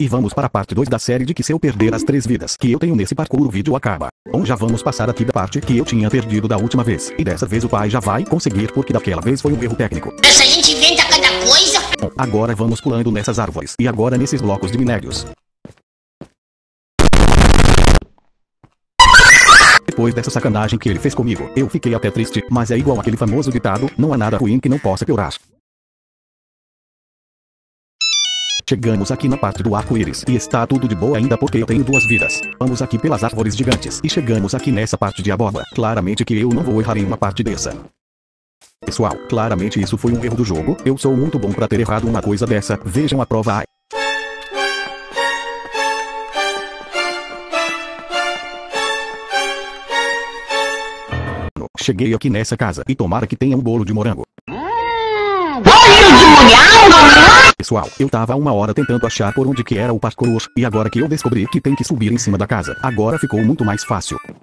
E vamos para a parte 2 da série de que se eu perder as 3 vidas que eu tenho nesse parkour o vídeo acaba. Bom, já vamos passar aqui da parte que eu tinha perdido da última vez. E dessa vez o pai já vai conseguir porque daquela vez foi um erro técnico. Essa gente inventa cada coisa. Bom, agora vamos pulando nessas árvores. E agora nesses blocos de minérios. Depois dessa sacanagem que ele fez comigo, eu fiquei até triste, mas é igual aquele famoso ditado, não há nada ruim que não possa piorar. Chegamos aqui na parte do arco-íris, e está tudo de boa ainda porque eu tenho 2 vidas. Vamos aqui pelas árvores gigantes, e chegamos aqui nessa parte de abóbora. Claramente que eu não vou errar em uma parte dessa. Pessoal, claramente isso foi um erro do jogo, eu sou muito bom pra ter errado uma coisa dessa, vejam a prova aí. Cheguei aqui nessa casa, e tomara que tenha um bolo de morango. Bolo de morango? Pessoal, eu tava há 1 hora tentando achar por onde que era o parkour, e agora que eu descobri que tem que subir em cima da casa, agora ficou muito mais fácil.